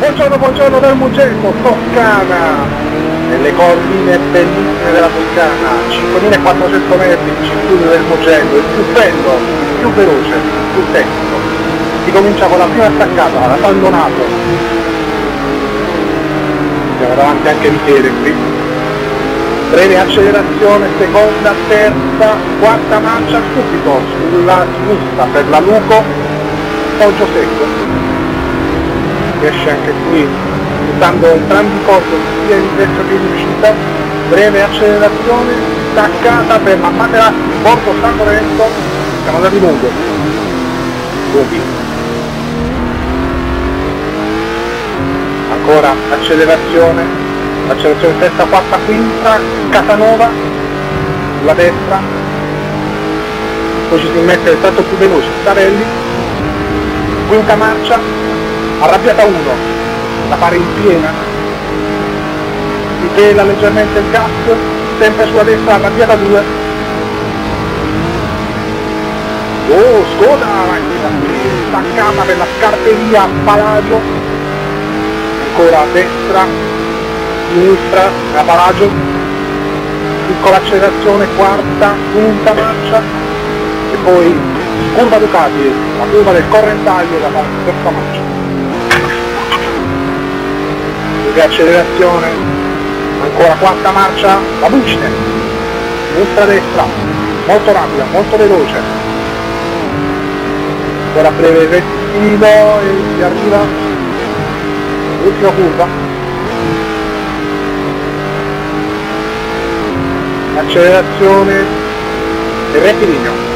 buongiorno dal Mugello, Toscana, nelle colline bellissime della Toscana, 5400 metri, circuito del Mugello, il più bello, il più veloce, il più tecnico. Si comincia con la prima staccata, la San Donato. Siamo davanti anche Michele qui. Breve accelerazione, seconda, terza, quarta marcia subito sulla sinistra per la Luco, Poggio Secco. Riesce anche qui usando entrambi i corpi sia in destra che in uscita, breve accelerazione, staccata per la Materassi, Borgo San Lorenzo, siamo andati lunghi. Ancora accelerazione terza, quarta, quinta, Casanova sulla destra, poi ci si mette il tratto più veloce, Starelli, quinta marcia, arrabbiata 1, la pare in piena, si pela leggermente il gas, sempre sulla destra, arrabbiata 2, oh Skoda, staccata per la scarperia, Palagio, ancora a destra, sinistra, a Palagio, piccola accelerazione, quarta, quinta marcia, e poi curva Ducati, la curva del Correntaglio da parte terza marcia. Accelerazione, ancora quarta marcia, la Bucine, sinistra destra, molto rapida, molto veloce, ancora breve rettilineo e si arriva l'ultima curva, accelerazione e rettilineo.